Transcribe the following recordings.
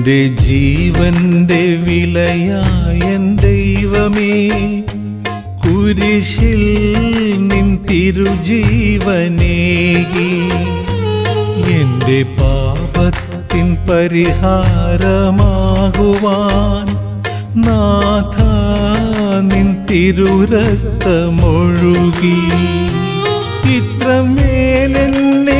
എൻ്റെ ജീവന്റെ വിലയായ ദൈവമേ, കുരിശിൽ നിൻ തിരുജീവനേകി എൻ്റെ പാപത്തിൻ പരിഹാരമാകുവാൻ നാഥ നിൻ തിരുരക്തമൊഴുകി. ഇത്രമേലെന്നെ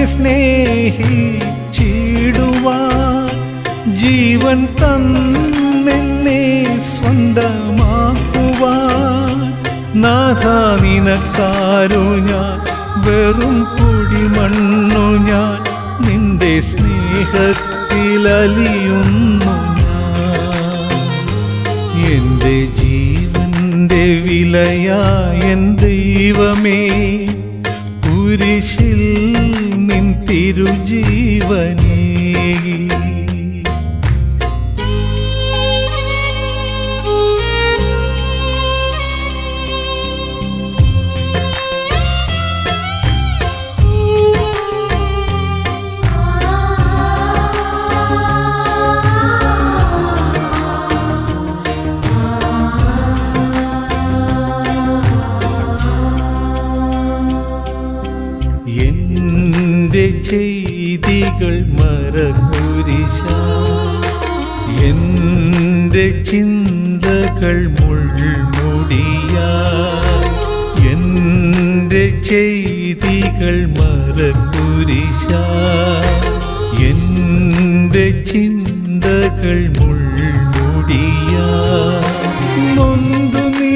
സ്നേഹിച്ചിടുവാൻ ജീവൻ തന്നെന്നെ സ്വന്തമാക്കുവാൻ നാഥ നിനക്കാരു ഞാൻ, വെറും പൊടിമണ്ണു ഞാൻ, നിന്റെ സ്നേഹത്തിലലിയുന്നു ഞാൻ. എൻ്റെ ജീവന്റെ വിലയായ ദൈവമേ, കുരിശിൽ നിൻ തിരുജീവനേകി. എൻ്റെ ചെയ്തികൾ മരക്കുരിശായി, എൻ്റെ ചിന്തകൾ മുൾമുടിയായി. എൻ്റെ ചെയ്തികൾ മരക്കുരിശായി, എൻ്റെ ചിന്തകൾ മുൾമുടിയായി. നൊന്തു നീ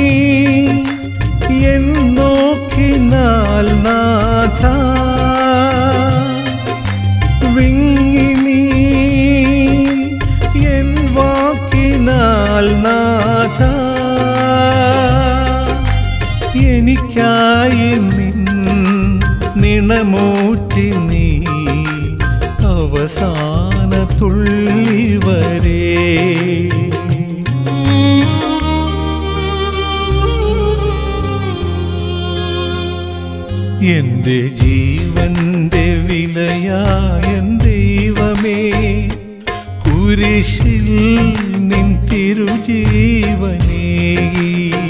എന്നോക്കിനാൽ നാഥ, വിങ്ങി നീ എൻ വാക്കിനാൽ നാഥ, എനിക്കായി നിണമൂറ്റി നീ അവസാന തുള്ളി വരെ. എൻ്റെ ജീവന്റെ വിലയായ ദൈവമേ, കുരിശിൽ നിൻ തിരുജീവനേകി.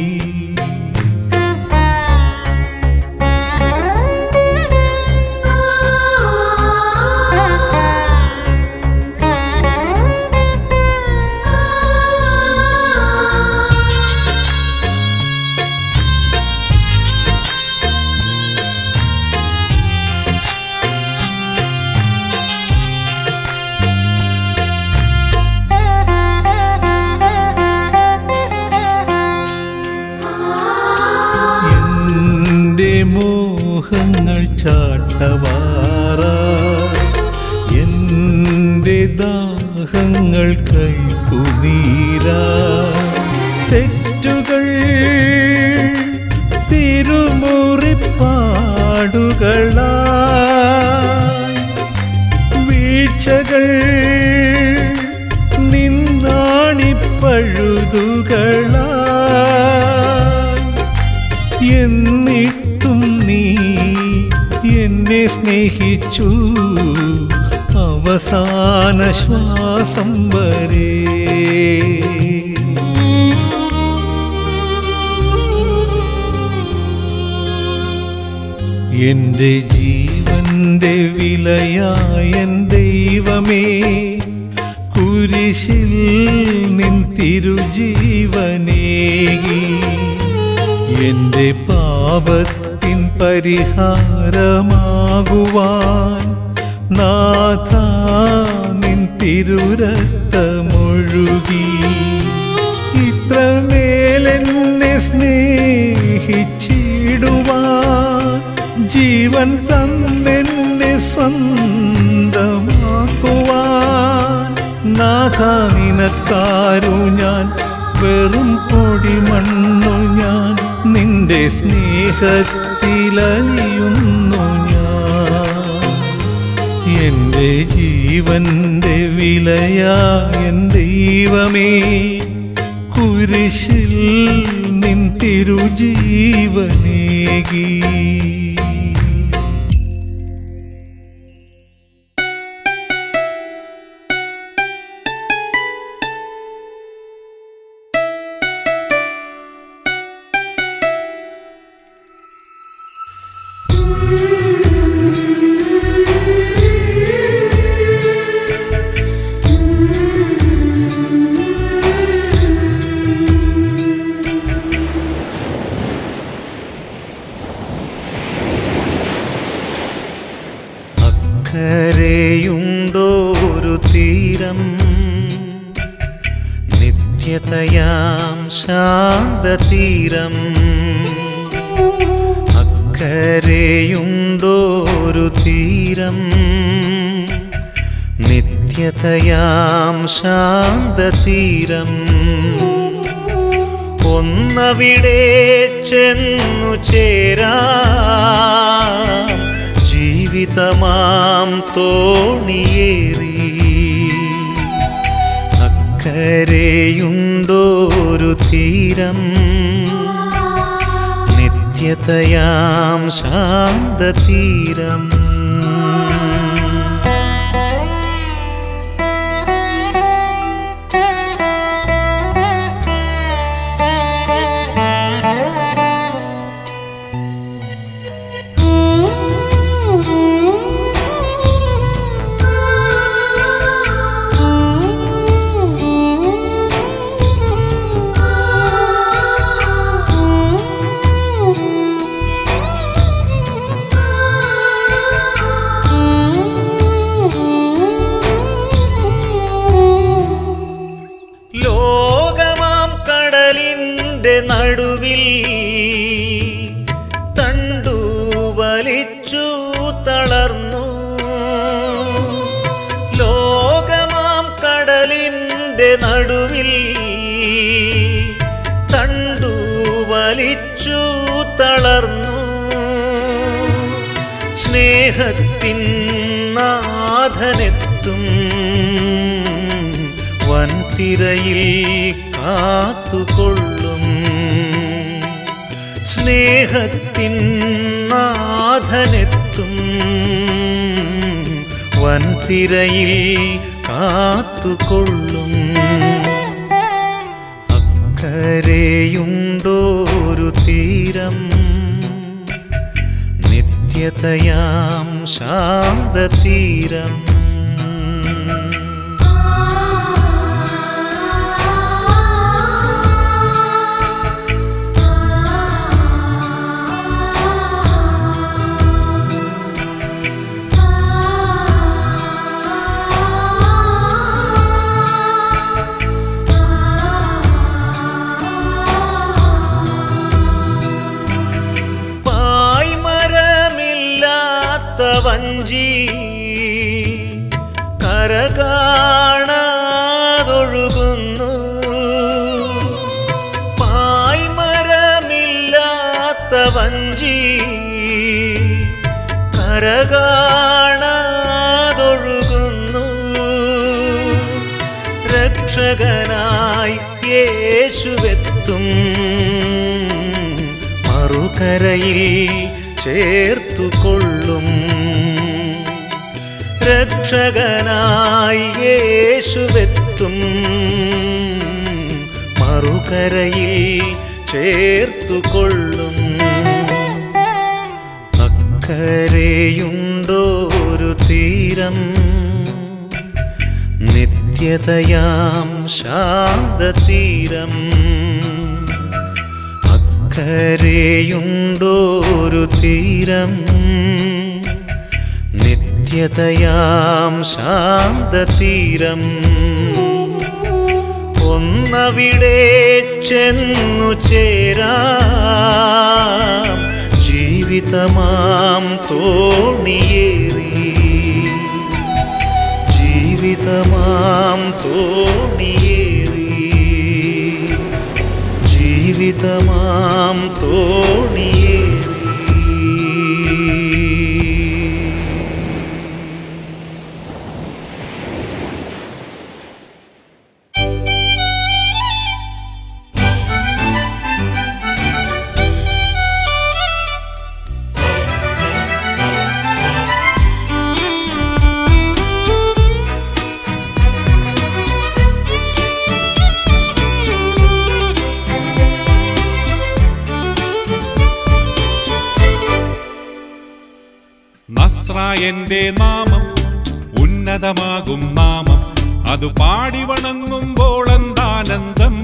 മോഹങ്ങൾ ചാട്ടവാറായി, എൻ്റെ ദാഹങ്ങൾ കൈപ്പുനീരായി. തെറ്റുകൾ തിരുമുറിപ്പാടുകളായി, വീഴ്ചകൾ നിന്നാണിപ്പഴുതുകളായി. എന്നിട്ടും നീ എന്നെ സ്നേഹിച്ചു അവസാന ശ്വാസം വരെ. എൻ്റെ ജീവന്റെ വിലയായ ദൈവമേ, കുരിശിൽ നിൻ തിരുജീവനേകി എൻ്റെ പാപത്തിൻ പരിഹാരമാകുവാൻ നാഥ നിൻ തിരുരക്തമൊഴുകി. ഇത്രമേലെന്നെ സ്നേഹിച്ചിടുവാൻ ജീവൻ തന്നെന്നെ സ്വന്തമാക്കുവാൻ നാഥ നിനക്കാരു ഞാൻ, വെറും പൊടിമണ്ണു ഞാൻ, നിന്റെ സ്നേഹത്തിലലിയുന്നു ഞാൻ. എൻ്റെ ജീവന്റെ വിലയായ ദൈവമേ, കുരിശിൽ നിൻ തിരുജീവനേകി. അക്കരെയുണ്ടോരു തീരം നിത്യതയാം ശാന്തതീരം. അക്കരെയുണ്ടോരു തീരം നിത്യതയാം ശാന്തതീരം. ഒന്നവിടെ ചെന്നു ചേരാം ജീവിതമാം തോണിയേറി. അക്കരെയുണ്ടോരു തീരം നിത്യതയാം ശാന്തതീരം. നടുവിൽ തണ്ടു വലിച്ചു തളർന്നു. ലോകമാം കടലിൻ്റെ നടുവിൽ തണ്ടു വലിച്ചു തളർന്നു. സ്നേഹത്തിൻ നാഥനെത്തും വൻതിരയിൽ കാത്തുകൊള്ളും. സ്നേഹത്തിൻ നാഥനെത്തും വൻതിരയിൽ കാത്തുകൊള്ളും. അക്കരെയുണ്ടോരു തീരം നിത്യതയാം ശാന്തതീരം. വഞ്ചി കര കാണാതൊഴുകുന്നു. പായ്മരമില്ലാത്ത വഞ്ചി കര കാണാതൊഴുകുന്നു. രക്ഷകനായി യേശുവെത്തും മറുകരയിൽ ചേർത്തുകൊള്ളും. രക്ഷകനായി യേശുവെത്തും മറുകരയിൽ ചേർത്തുകൊള്ളും. അക്കരെയുണ്ടോരു തീരം നിത്യതയാം ശാന്തതീരം. അക്കരെയുണ്ടോരു തീരം നിത്യതയാം ശാന്തതീരം. ഒന്നവിടെ ചെന്നു ചേരാം ജീവിതമാം തോണിയേറി. ജീവിതമാം തോണിയേറി. ജീവിതമാം തോണിയേറി. നസ്രായന്റെ നാമം ഉന്നതമാകും നാമം, അത് പാടി വണങ്ങുമ്പോൾ എന്താനന്ദം.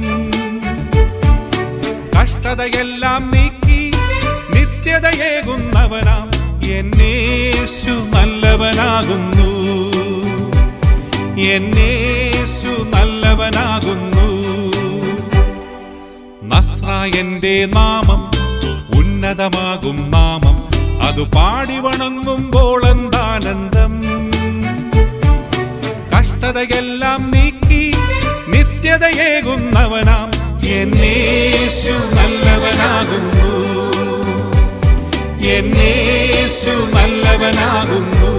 കഷ്ടതയെല്ലാം നീക്കി നിത്യതയേകുന്നവനാം എന്നേശു നല്ലവൻ. നല്ലവനാകുന്നു, എന്നേശു നല്ലവനാകുന്നു. നസ്രായന്റെ നാമം ഉന്നതമാകും നാമം, അത് പാടി വണങ്ങുമ്പോൾ എന്താനന്ദം. കഷ്ടതയെല്ലാം നീക്കി നിത്യതയേകുന്നവനാം എന്നേശു നല്ലവനാകുന്നു, എന്നേശു നല്ലവനാകുന്നു.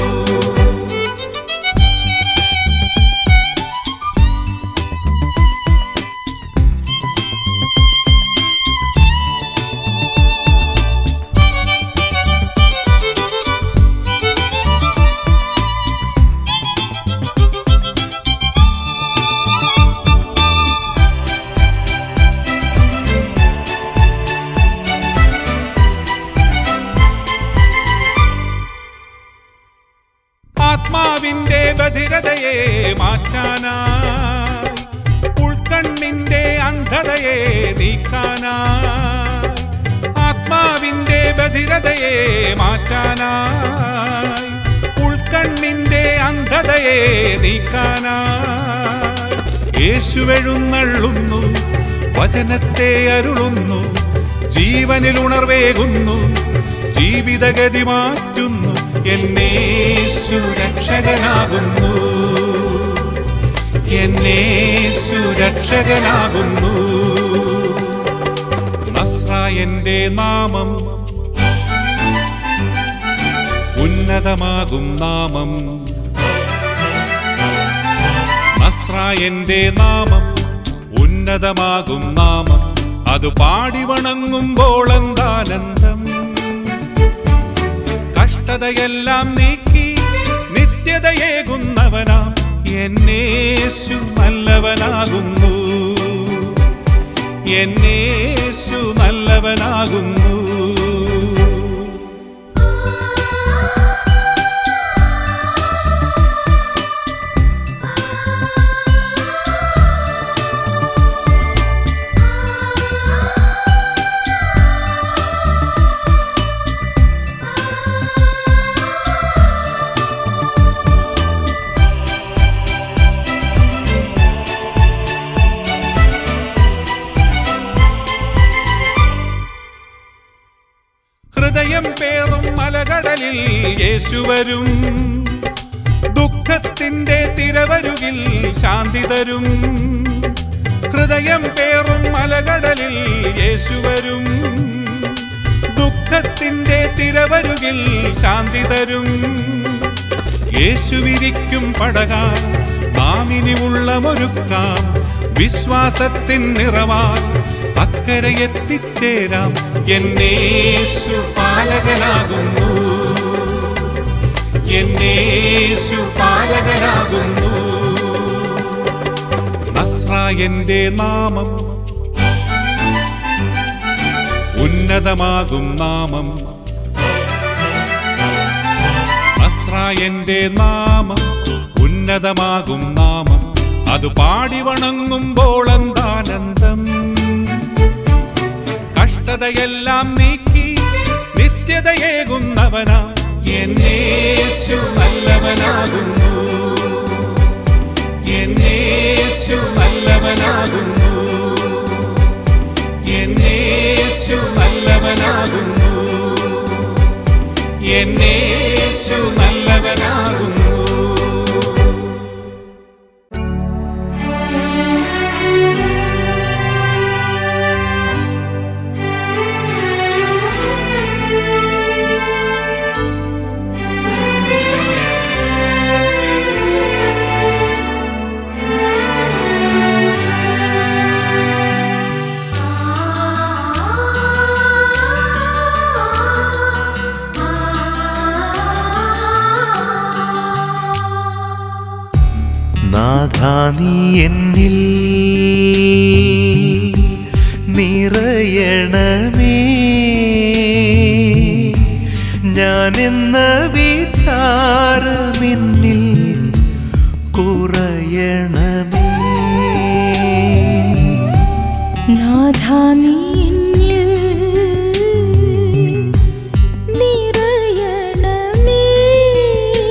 ആത്മാവിന്റെ ബധിരതയെ മാറ്റാനായി, ഉൾക്കണ്ണിന്റെ അന്ധതയെ നീക്കാനായി, ആത്മാവിന്റെ ബധിരതയെ മാറ്റാനായി, ഉൾക്കണ്ണിന്റെ അന്ധതയെ നീക്കാനായി യേശുവെഴുന്നള്ളുന്നു, വചനത്തെ അരുളുന്നു, ജീവനിൽ ഉണർവേകുന്നു, ജീവിതഗതി മാറ്റുന്നു. എന്നേശു രക്ഷകനാകുന്നു, എന്നേശു രക്ഷകനാകുന്നു. നസ്രായന്റെ നാമം ഉന്നതമാകും നാമം, നസ്രായന്റെ നാമം ഉന്നതമാകും നാമം, അത് പാടി വണങ്ങുമ്പോൾ എന്താനന്ദം. കഷ്ടതയെല്ലാം നീക്കി നിത്യതയേകുന്നവനാം എന്നേശു നല്ലവനാകുന്നു, എന്നേശു നല്ലവനാകുന്നു. ഹൃദയം പേറും മലകടലിൽ യേശു വരും, ദുഃഖത്തിന്റെ തിരവരുകിൽ ശാന്തി തരും. ഹൃദയം പേറും മലകടലിൽ യേശു വരും, ദുഃഖത്തിന്റെ തിരവരുകിൽ ശാന്തി തരും. യേശു വിരിക്കും പടകാൽ നാം ഇനി ഉള്ളമൊരുക്കാം, വിശ്വാസത്തിൻ നിറവാൽ അക്കരെ എത്തിച്ചേരാം. എന്നേശു പാലകനാകുന്നു, എന്നേശു പാലകനാകുന്നു. നസ്രായന്റെ നാമം ഉന്നതമാകും നാമം, നസ്രായന്റെ നാമം ഉന്നതമാകും നാമം, അത് പാടി വണങ്ങുമ്പോൾ എന്താനന്ദം. കഷ്ടതയെല്ലാം നീക്കി നിത്യതയേകുന്നവനാ എന്നേശു നല്ലവനാകുന്നു, എന്നേശു നല്ലവനാകുന്നു, എന്നേശു നല്ലവനാകുന്നു, എന്നേശു നല്ലവനാകുന്നു. നാഥാ നീ എന്നിൽ നിറയണമേ, ഞാനെന്ന വിചാരമെന്നിൽ കുറയണമേ. നാഥാ നീ എന്നിൽ നിറയണമേ,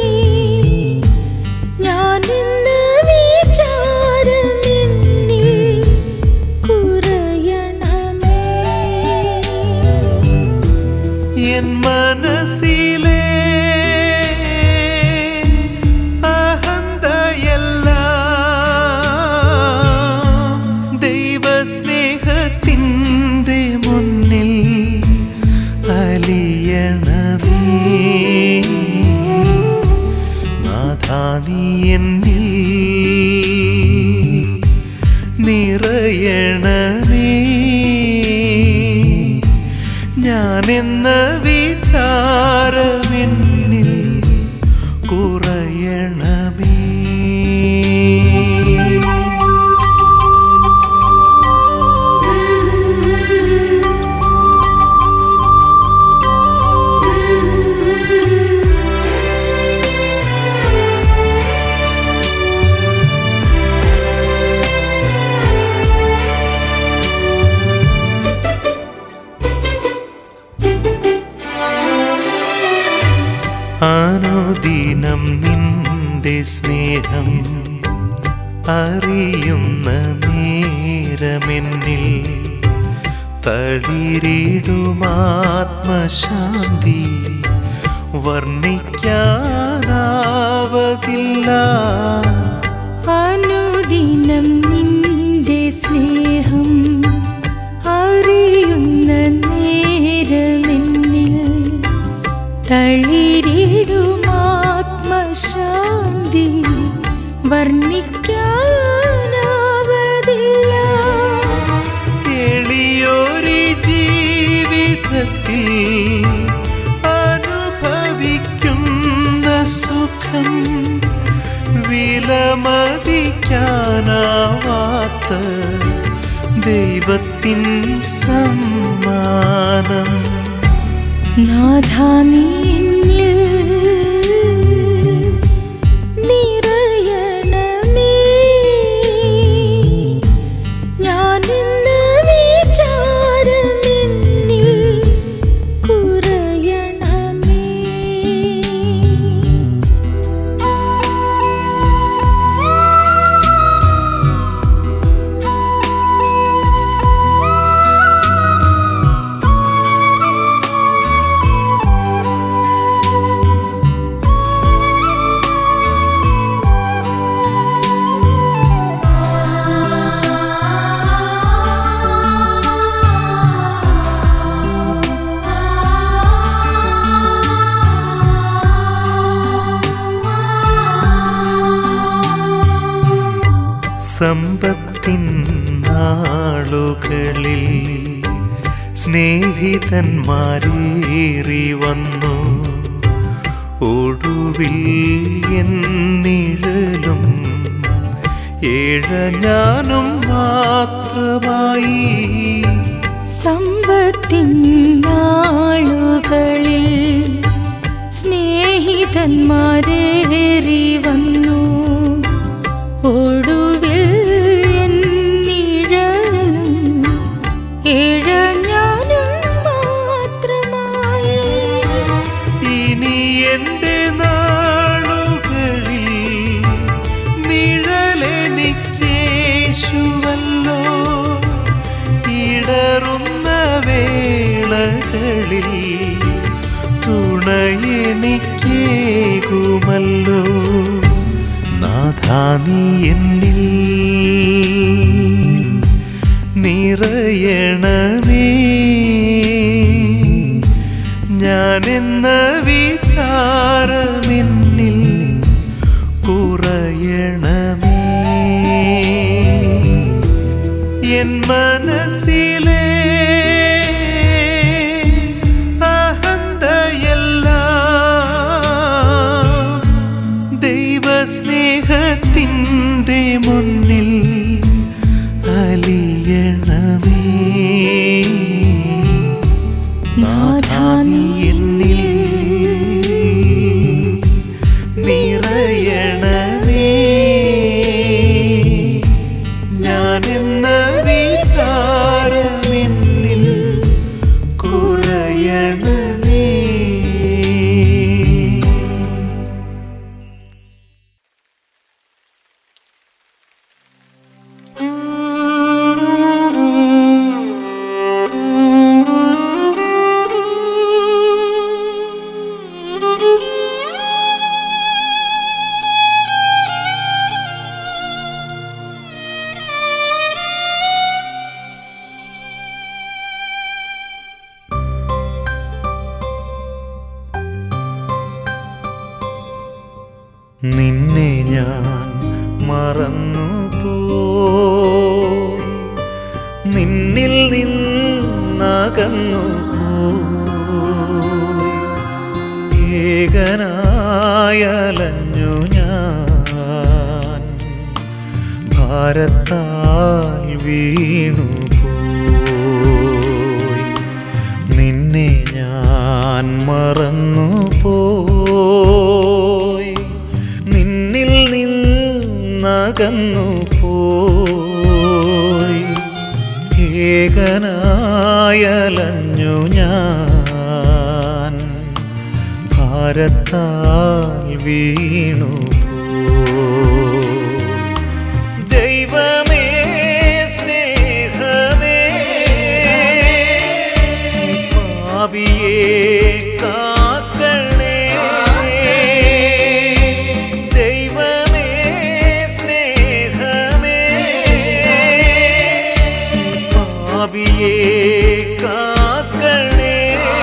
അനുദിനം നിന്റെ സ്നേഹം അറിയുന്ന നേരമെന്നിൽ തളിരിടുമാത്മശാന്തി വർണ്ണിക്കാനാവതില്ല. അനുദിനം നിന്റെ സ്നേഹം അറിയുന്ന നേരമെന്നിൽ തളിരിടുമാത്മശാന്തി വർണ്ണിക്കാനാവതില്ല. എളിയൊരു ജീവിതത്തിൽ അനുഭവിക്കുന്ന സുഖം വിലമതിക്കാനാവാത്ത ദൈവത്തിൻ സമ്മാനം. നാഥാ നീ എന്നിൽ നിറയണമേ, ഞാനെന്ന വിചാരമെന്നിൽ കുറയണമേ. സമ്പത്തിൻ നാളുകളിൽ സ്നേഹിതന്മാരേറി വന്നു, ഒടുവിൽ എൻ നിഴലും ഞാനും മാത്രമായി. സമ്പത്തിൻ നാളുകളിൽ സ്നേഹിതന്മാരേറി വന്നു, ഒടുവിൽ എൻ നിഴലും ഞാനും മാത്രമായി. ഇനി എൻ്റെ നാളുകളിൽ നിഴലെനിക്കേശുവല്ലോ, ഇടറുന്ന വേളകളിൽ തുണയെനിക്കേകുമല്ലോ. നാഥാ നീ എന്നിൽ നിറയണമേ, ഞാനെന്ന വിചാരമെന്നിൽ കുറയണമേ. എൻ മനസ്സിലെ അഹന്തയെല്ലാം ദൈവസ്നേഹത്തിൻ്റെ മുന്നിൽ അലിയണമേ. നാഥാ നീ എന്നിൽ നിറയണമേ, ഞാനെന്ന വിചാരമെന്നിൽ കുറയണമേ. നിന്നെ ഞാൻ മറന്നു പോയി, നിന്നിൽ നിന്നകന്നു പോയി, ഏകനായലഞ്ഞു ഞാൻ, ഭാരത്താൽ വീണു പോയി. നിന്നെ ഞാൻ മറന്നു പോയി, നിന്നിൽ നിന്നകന്നു പോയി, ഏകനായലഞ്ഞു ഞാൻ, ഭാരത്താൽ വീണു ദൈവമേ സ്നേഹമേ പാപിയേ കാക്കണേ ദൈവമേ സ്നേഹമേ പാപിയേ കാക്കണേ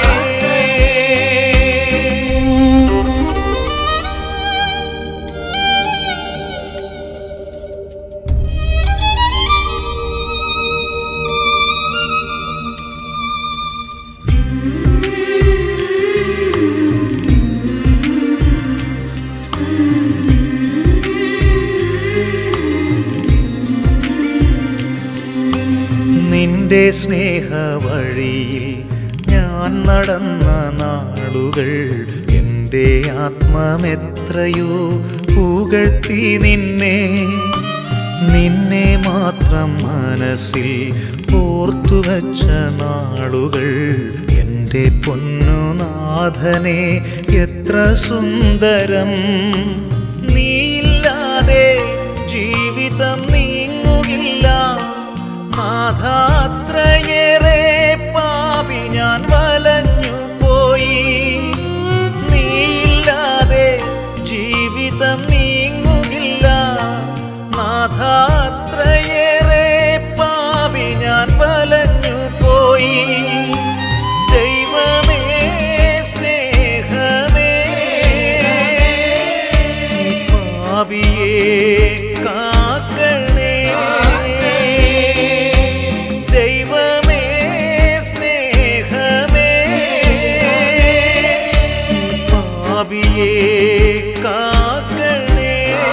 നിന്റെ സ്നേഹവഴിയിൽ ഞാൻ നടന്ന നാളുകൾ എൻ്റെ ആത്മമെത്രയോ പുകഴ്ത്തി നിന്നെ നിന്നെ മാത്രം മനസ്സിൽ ഓർത്തുവച്ച നാളുകൾ എൻ്റെ പൊന്നുനാഥനെ എത്ര സുന്ദരം നീയില്ലാതെ ജീവിതം നീങ്ങുകില്ല നാഥാത്രയേറെ പാപി ഞാൻ വലഞ്ഞു പോയി നീയില്ലാതെ ജീവിതം നീങ്ങുകില്ല നാഥാത്രയേറെ പാപി ഞാൻ വലഞ്ഞു പോയി ദൈവമേ സ്നേഹമേ പാപിയേ കാക്കണേ ദൈവമേ സ്നേഹമേ പാപിയേ കാക്കണേ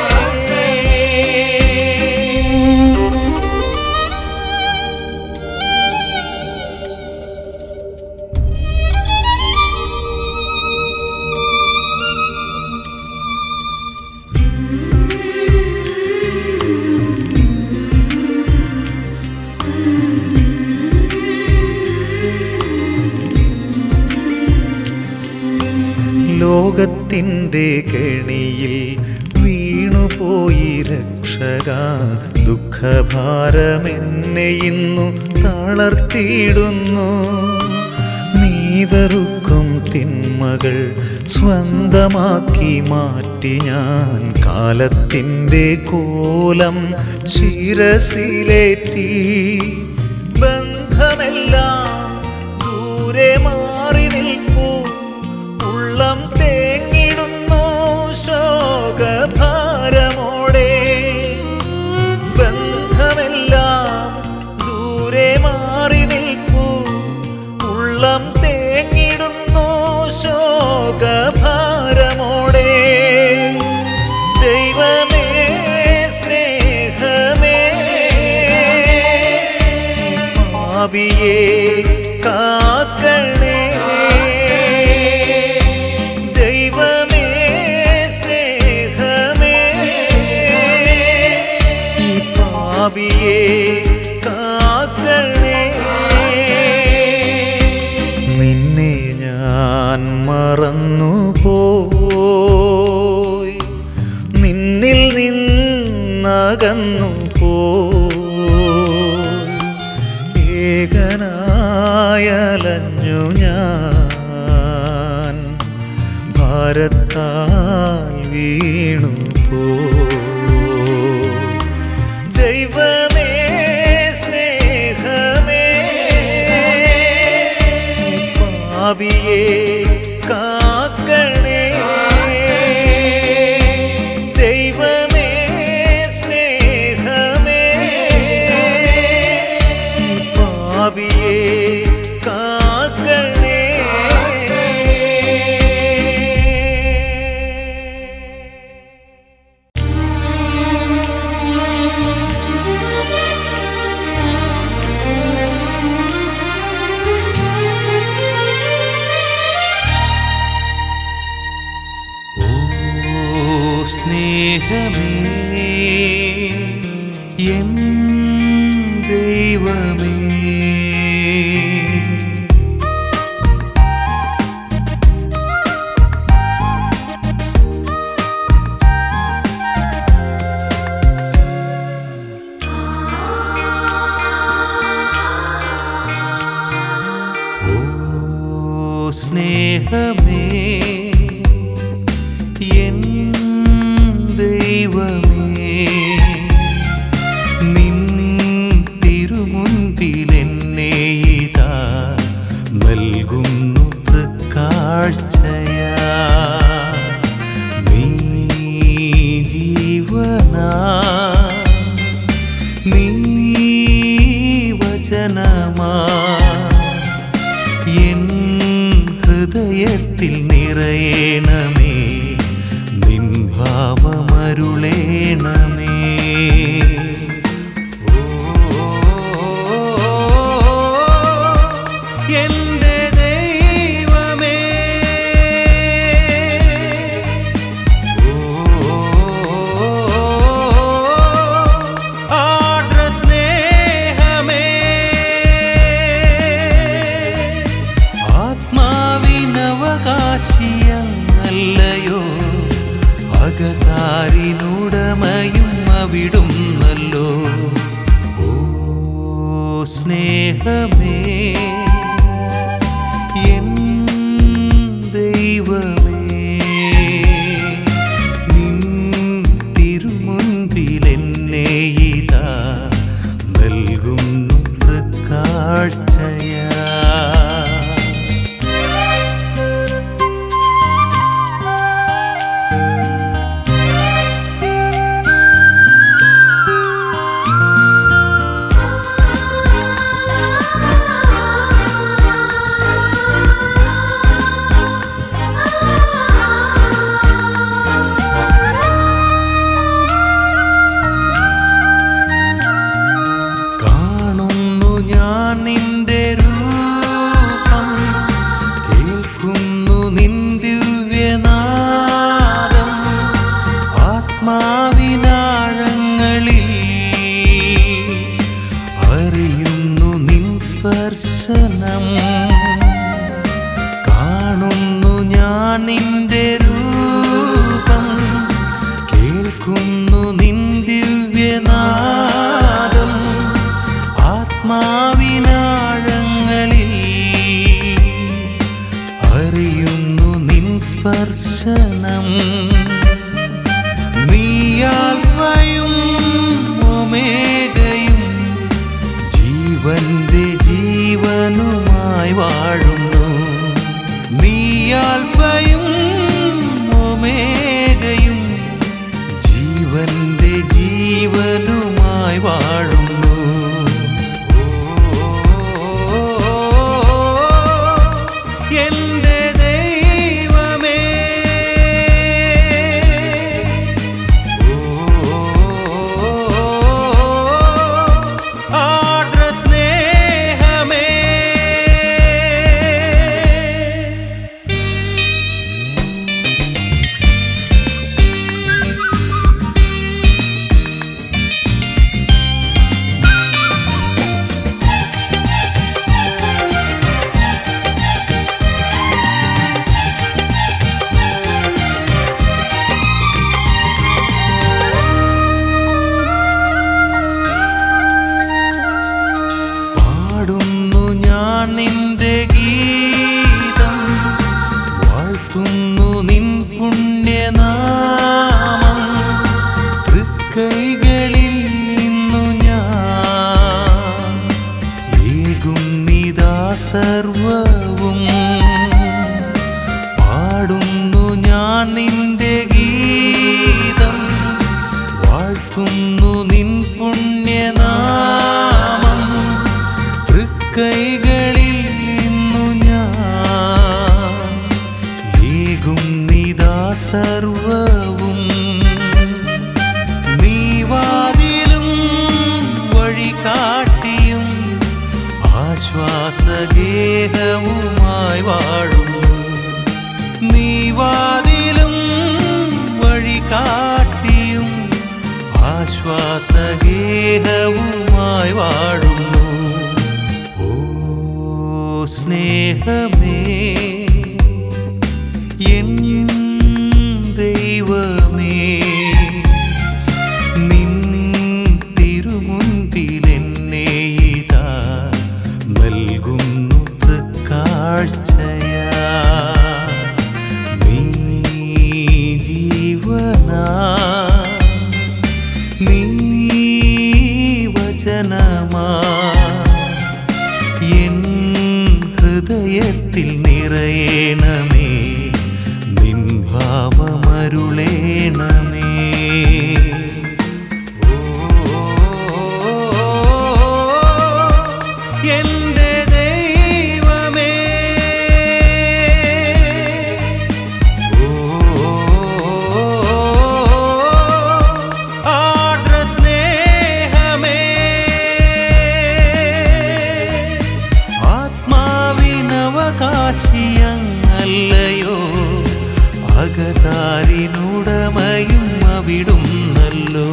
ലോകത്തിൻ്റെ കെണിയിൽ വീണുപോയി രക്ഷക ദുഃഖഭാരമെന്നെ ഇന്നു തളർത്തിയിടുന്നു നീ വെറുക്കും തിന്മകൾ സ്വന്തമാക്കി മാറ്റി ഞാൻ കാലത്തിൻ്റെ കോലം ശിരസിലേറ്റി ബന്ധമെല്ലാം ദൂരെ മാറി നിൽപ്പൂ ഉള്ളം തേങ്ങിടുന്നു ശോകഭാരമോടെ ബന്ധമെല്ലാം ദൂരെ മാറി നിൽപ്പൂ ഉള്ളം തേങ്ങിടുന്നു ശോകഭാരമോടെ ദൈവമേ സ്നേഹമേ പാപിയേ കാക്കണേ ദൈവമേ സ്നേഹമേ പാപിയേ കാക്കണേ നിന്നെ ഞാൻ മറന്നുപോയി നിന്നിൽ നിന്നകന്നു പോയി ഏകനായലഞ്ഞു ഞാൻ ഭാരത്താൽ വീണു ദൈവമേ സ്നേഹമേ പാപിയേ കാക്കണേ ദൈവമേ സ്നേഹമേ പാപിയേ കാക്കണേ സ്നേഹമേ എൻ ദൈവമേ സ്നേഹമേ എൻ ദൈവമേ നിൻ തിരുമുൻപിൽ എന്നെ ഇതാ നൽകുന്നു തൃക്കാഴ്ചയാ നീ ജീവനാ നീ വചനമാ എൻ ഹൃദയത്തിൽ നിറയണമേ നിൻ ഭാവമരുളേണമേ എൻ്റെ ദൈവമേ ആർദ്ര സ്നേഹമേ ആത്മാവിനവകാശിയല്ലയോ അകതാരിനുടമയും അവിടുന്നല്ലോ ഓ സ്നേഹമേ എൻ ദൈവമേ നിൻ തിരുമുൻപിൽ എന്നെ ഇതാ നൽകുന്നു തൃക്കാഴ്ചയാ നിന്റെ രൂപം കേൾക്കുന്നു നിൻ ദിവ്യനാദം ആത്മാവിനാഴങ്ങളിൽ അറിയുന്നു നിൻ സ്പർശനം കാണുന്നു ഞാൻ നിന്റെ രൂപം കേൾക്കുന്നു നിൻ ദിവ്യനാദം ആത്മാവിനാഴങ്ങളിൽ അറിയുന്നു നിൻ സ്പർശനം നീ ആൽഫയും ഒമേഗയും ജീവന്റെ ജീവനുമായി വാഴുന്നു നീ ആൽഫയും ഒമേഗയും ജീവന്റെ ജീവനുമായി വാഴുന്നു എൻ്റെ ദൈവമേ ആർദ്ര സ്നേഹമേ പാടുന്നു ഞാൻ നിന്റെ ഗീതം വാഴ്ത്തുന്നു നിൻ പുണ്യനാമം തൃക്കൈകളിൽ നിന്നു ഞാൻ ഏകും നിതാ സർവവും പാടുന്നു ഞാൻ നിന്റെ ഗീതം വാഴ്ത്തുന്നു നിൻ പുണ്യനാമം തൃക്കൈകളിൽ നിന്നു ഞാൻ ഏകും നിതാ സർവവും നീ വാതിലും വഴികാട്ടിയും ആശ്വാസഗേഹവുമായി വാഴുന്നു നീ വാതിലും വഴികാട്ടിയും ആശ്വാസഗേഹവുമായി വാഴുന്നു ഓ സ്നേഹമേ എൻ ദൈവമേ നിൻ തിരുമുൻപിൽ എന്നെ ഇതാ നൽകുന്നു തൃക്കാഴ്ചയാ സ്വർഗതാരിനുടമയും അവിടുന്നല്ലോ.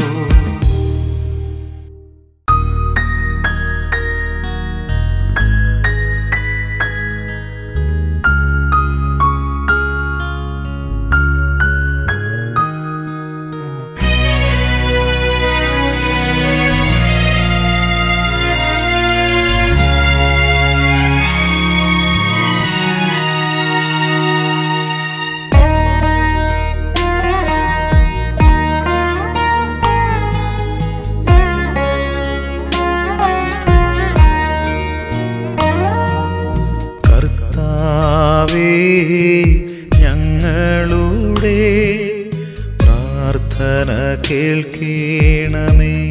ഞങ്ങളുടെ പ്രാർത്ഥന കേൾക്കണമേ.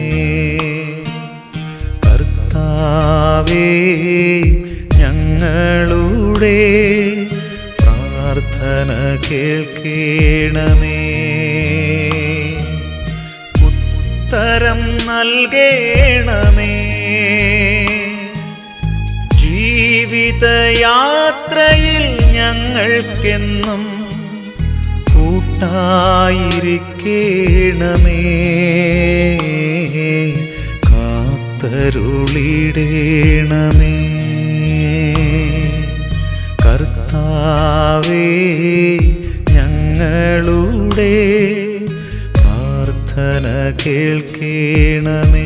കർത്താവേ ഞങ്ങളുടെ പ്രാർത്ഥന കേൾക്കണമേ. ഉത്തരം നൽകണമേ. ജീവിതയാത്രയിൽ ഞങ്ങൾക്കെന്നും കൂട്ടായിരിക്കണമേ. കാത്തരുളിടണമേ. കർത്താവേ ഞങ്ങളുടെ പ്രാർത്ഥന കേൾക്കണമേ.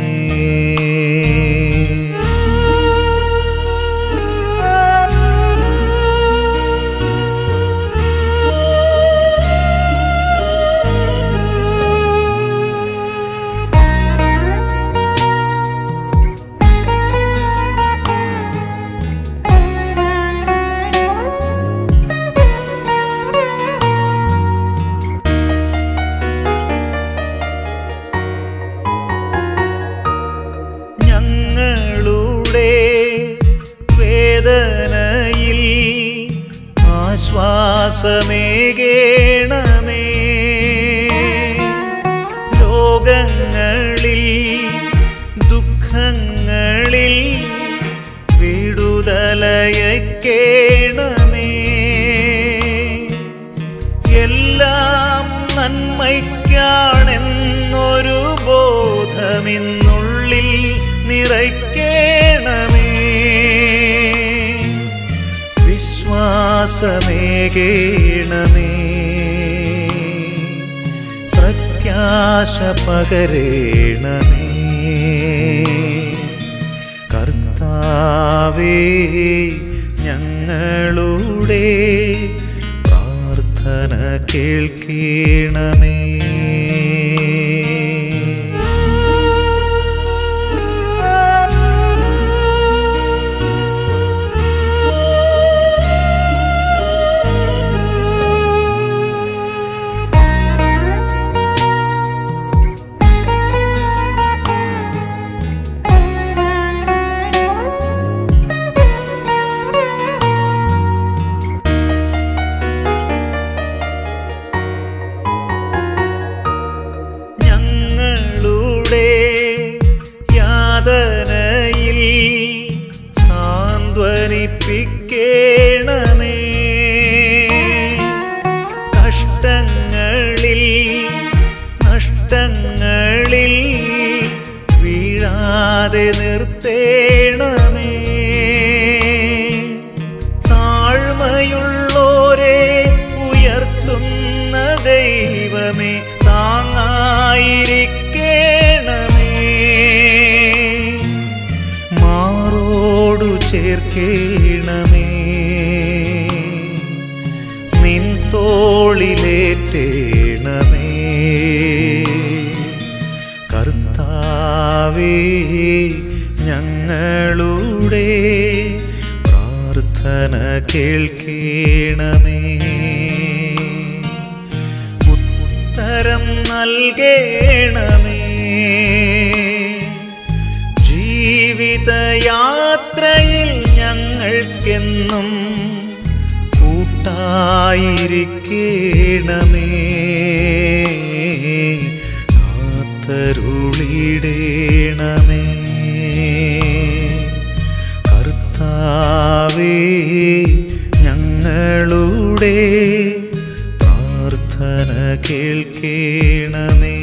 വേദനയിൽ ആശ്വാസമേകണമേ. രോഗങ്ങളിൽ ദുഃഖങ്ങളിൽ വിടുതലയക്കണമേ. എല്ലാം നന്മയ്ക്കാണെന്നൊരു ബോധമിന്നുള്ളിൽ നിറയ്ക്കണമേ. വിശ്വാസമേകണമേ. പ്രത്യാശ പകരണമേ. കർത്താവേ ഞങ്ങളുടെ പ്രാർത്ഥന കേൾക്കണമേ. യാതനയിൽ സാന്ത്വനിപ്പിക്കണമേ. കഷ്ടങ്ങളിൽ നഷ്ടങ്ങളിൽ വീഴാതെ നിർത്തേണമേ. താഴ്മയുള്ളോരെ ഉയർത്തുന്ന ദൈവമേ താങ്ങായിരിക്കണമേ. മാറോടു ചേർക്കണമേ. നിൻ തോളിലേറ്റണമേ. കർത്താവേ ഞങ്ങളുടെ പ്രാർത്ഥന കേൾക്കണമേ. ഉത്തരം നൽകണമേ. ജീവിതയാത്രയിൽ ഞങ്ങൾക്കെന്നും കൂട്ടായിരിക്കണമേ. കാത്തരുളിടണമേ. കർത്താവേ ഞങ്ങളുടെ കേൾക്കേണമേ.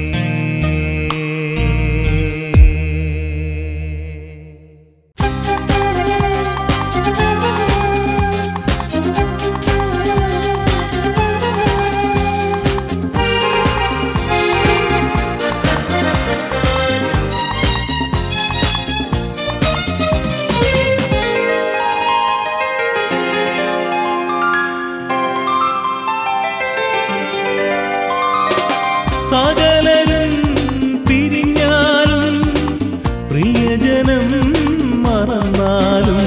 സകലരും പിരിഞ്ഞാലും പ്രിയജനം മറന്നാലും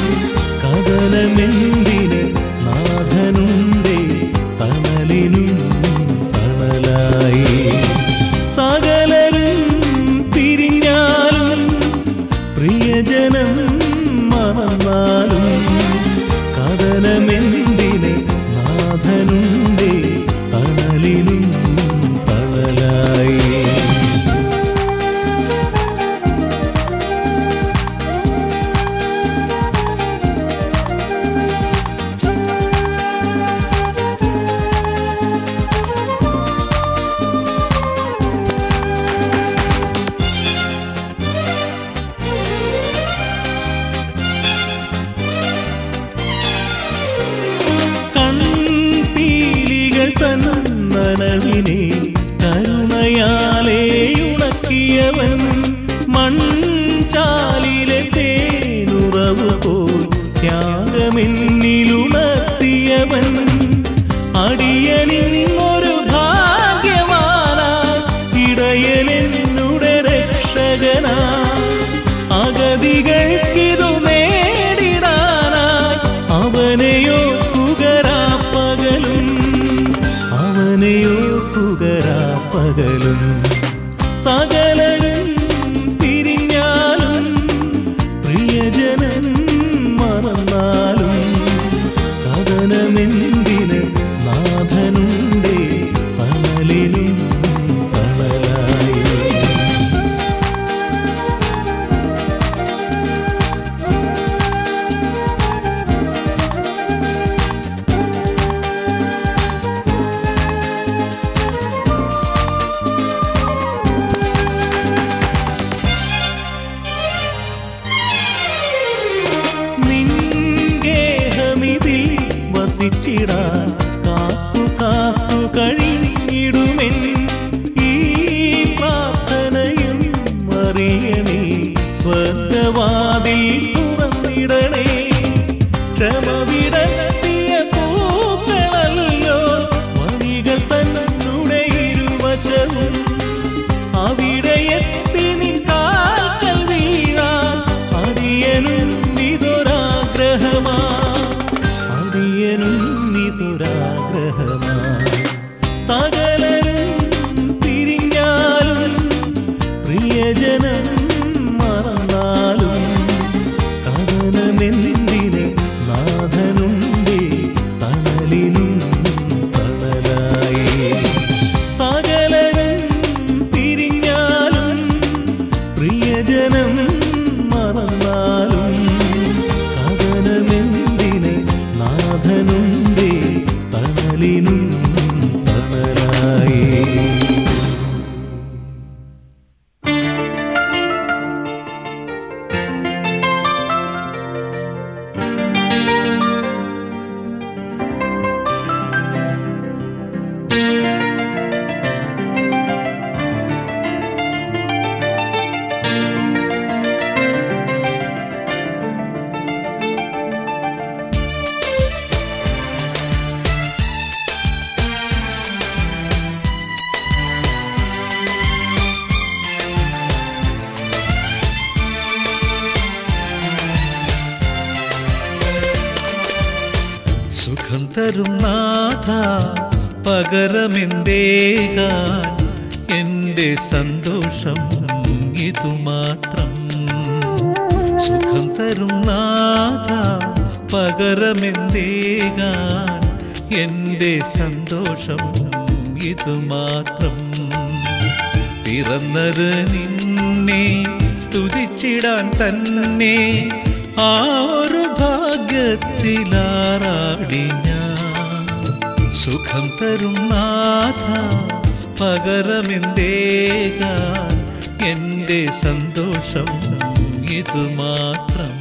കടലമെന്തിന് നാഥനുണ്ടേ തണലിനും തണലായി. സകലരും പിരിഞ്ഞാലും പ്രിയജനം മറന്നാലും കടലമെന്തിന് നാഥനുണ്ടേ തണലിനും തണലായി. കൺപീലികൾ തൻ നനവിനെ കരുണയാലേ ഉണക്കിയവൻ മൺചാലിലെ തേനുറവ് പോൽ ത്യാഗമെന്നിലുണർത്തിയവൻ അടിയനിന്നൊരു ഭാഗ്യവാനായി ഇടയനെന്നുടെ രക്ഷകനായി അഗതികൾക്കിതു നേടിടാനായി അവനെയോ പകലും. സകലരും പിരിഞ്ഞാലും പ്രിയജനം മറന്നാലും കഥനമെന്തിന് നാഥനുണ്ടേ തണലിനും തണലായി. വസിച്ചിടാൻ കാത്തു കാത്തു കഴിഞ്ഞിടുമെൻ ഈ പ്രാർത്ഥനയും അറിയണേ. സ്വർഗവാതിൽ തുറന്നിടണേ. ക്ഷമവിടത്തിയ പൂക്കളല്ലോ വഴികൾ തന്നെ ഇരുവശവും. അവിടെ എത്തി നിൻ കാൽക്കൽ വീഴാൻ അടിയനും ഇതൊരാഗ്രഹമാ. സകലരും പിരിഞ്ഞാലും പ്രിയജനം മറന്നാലും കഥനമെന്തിന് നാഥനുണ്ടേ തണലിനും തണലായി. സകലരും പിരിഞ്ഞാലും പ്രിയജനം മറന്നാലും കഥനമെന്തിന് നാഥനുണ്ടേ തണലിനും തണലായി. സുഖം തരും നാഥ പകരമെന്തേകാൻ എൻ്റെ സന്തോഷം ഇതുമാത്രം. സുഖം തരും നാഥ പകരമെന്തേകാൻ എൻ്റെ സന്തോഷം ഇതുമാത്രം. പിറന്നത് നിന്നെ സ്തുതിച്ചിടാൻ തന്നെ ആ ഒരു ഭാഗ്യത്തിലാറാടി ഞാൻ. സുഖം തരും നാഥ പകരമെന്തേകാൻ എൻ്റെ സന്തോഷം ഇതു മാത്രം.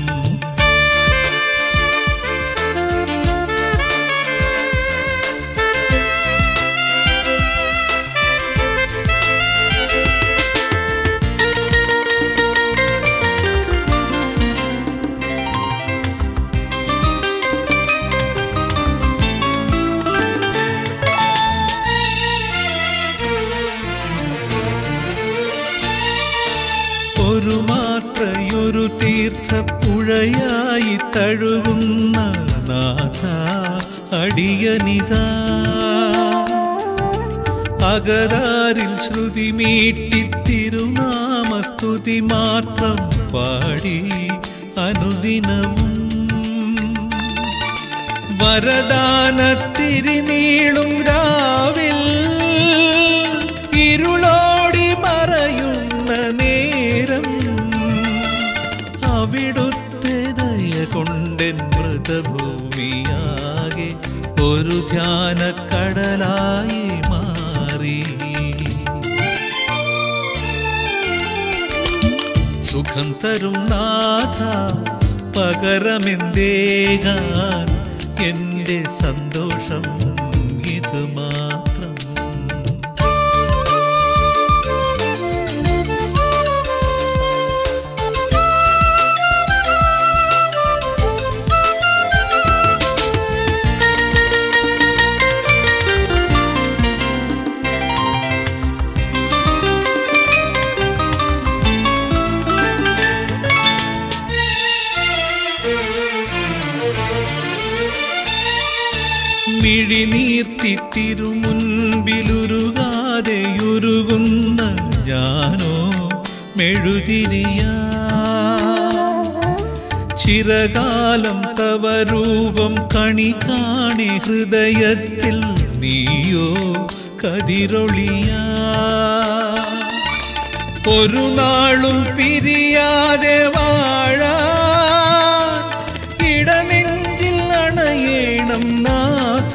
ഒരു മാത്രയൊരു തീർത്ഥപ്പുഴയായി തഴുകുന്ന നാഥ അടിയനിതാ, അകതാരിൽ ശ്രുതി മീട്ടി തിരുനാമസ്തുതി മാത്രം പാടി അനുദിനവും വരദാനത്തിരിനീളും രാവിൽ ഇരുളോടി മറയുന്ന നേരം അവിടുത്തെ ദയ കൊണ്ടെൻ മൃതഭൂമിയാകെ ഒരു ധ്യാനക്കടലായി മാറി. സുഖം തരും നാഥ പകരമെന്തേകാൻ എൻ്റെ സന്തോഷം ഇത് മാത്രം. മിഴിനീർത്തി തിരുമുൻപിലുരുകാതെയുരുകുന്ന ഞാനോ മെഴുതിരിയാ, ചിരകാലം തവ രൂപം കണി കാണി ഹൃദയത്തിൽ നീയോ കതിരൊളിയാ. ഒരു നാളും പിരിയാതെ വാഴാൻ ഇടനെഞ്ചിൽ അണയേണം നാഥ,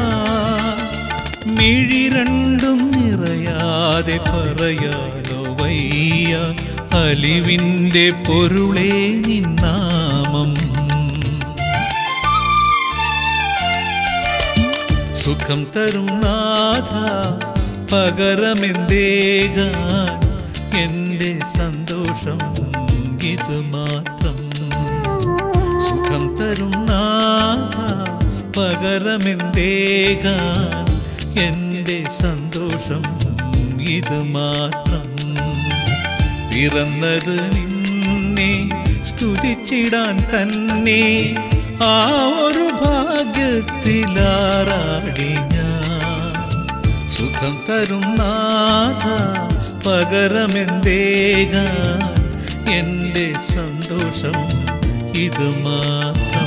മിഴി രണ്ടും നിറയാതെ പറയാനോ വയ്യ അലിവിൻ്റെ പൊരുളേ നിന്നാമം. സുഖം തരും നാഥ പകരമെന്തേകാൻ എൻ്റെ സന്തോഷം ഇത് മാത്രം. സുഖം തരും നാഥ പകരമെന്തേകാൻ എൻ്റെ സന്തോഷം ഇത് മാത്രം. പിറന്നത് നിന്നെ സ്തുതിച്ചിടാൻ തന്നെ, ആ ഒരു ഭാഗ്യത്തിലാറാടി ഞാൻ. സുഖം തരും നാഥ പകരമെന്തേകാൻ എൻ്റെ സന്തോഷം ഇത് മാത്രം.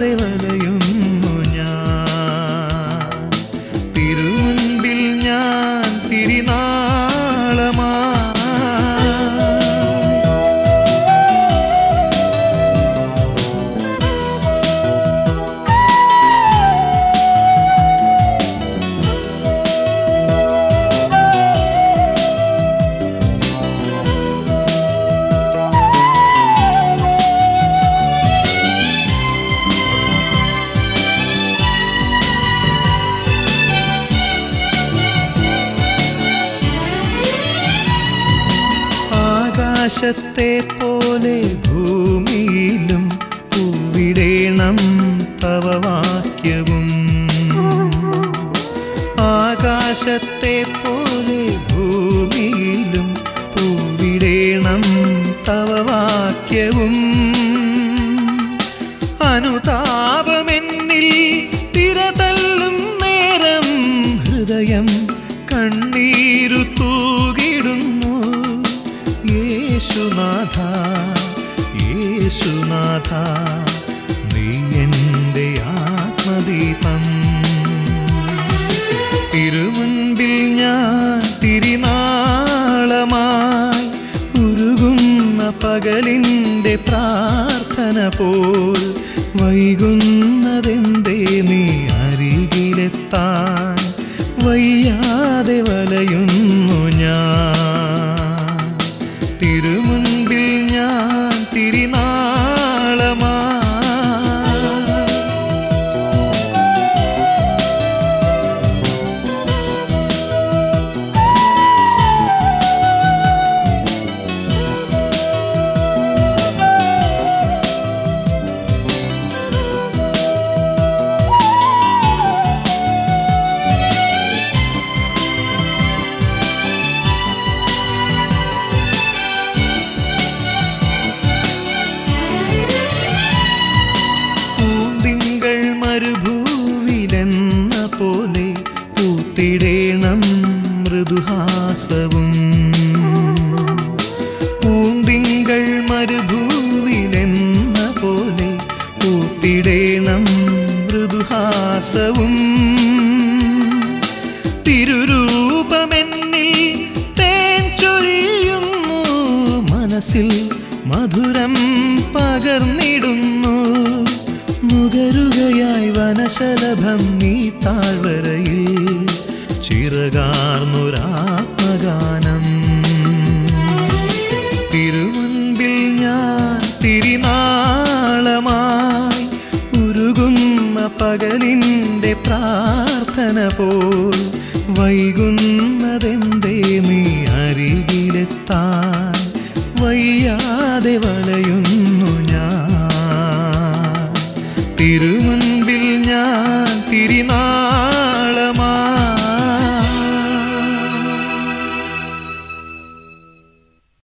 വയ്യാതെ വലയുന്നു ഞാൻ. തിരുമുൻപിൽ ഞാൻ തിരിനാളമാ. ആകാശത്തെ പോലെ ഭൂമിയിലും പൂവിടേണം തവ വാക്യവും. ആകാശത്തെ പോലെ ഭൂമിയിലും പൂവിടേണം തവ വാക്യവും. അനുതാപമെന്നിൽ തിരതല്ലും നേരം ഹൃദയം കണ്ണീരു തൂകിടുന്നു. യേശുനാഥ യേശുനാഥ നീ എൻ്റെ ആത്മദീപം. തിരുമുൻപിൽ ഞാൻ തിരിനാളമായി ഉരുകുന്ന പകലിൻ്റെ പ്രാർത്ഥന പോൽ വൈകുന്നതെന്തേ നീ അരികിലെത്താൻ വയ്യാതെ വലയുന്നു ഞാൻ. തിരുമുൻപിൽ ഞാൻ തിരിനാളമാ. മരുഭൂവിലെന്ന പോലെ പൂത്തിടേണം മൃദുഹാസവും. പൂന്തിങ്കൾ മരുഭൂവിലെന്ന പോലെ പൂത്തിടേണം മൃദുഹാസവും. തിരുരൂപമെന്നിൽ തേൻ ചൊരിയുന്നു, മനസ്സിൽ മധുരം പകർന്നിടുന്നു. നുകരുകയായി വനശലഭം നീ താഴ്വരയിൽ ചിറകാർന്നൊരാത്മഗാനം. തിരുമുൻപിൽ ഞാൻ തിരിനാളമായി ഉരുകുന്ന പകലിൻ്റെ പ്രാർത്ഥന പോൽ വൈകുന്നതെന്തേ നീ അരികിലെത്താൻ വയ്യാതെ വലയുന്നു ഞാൻ. തിരുമുൻപിൽ ഞാൻ തിരിനാ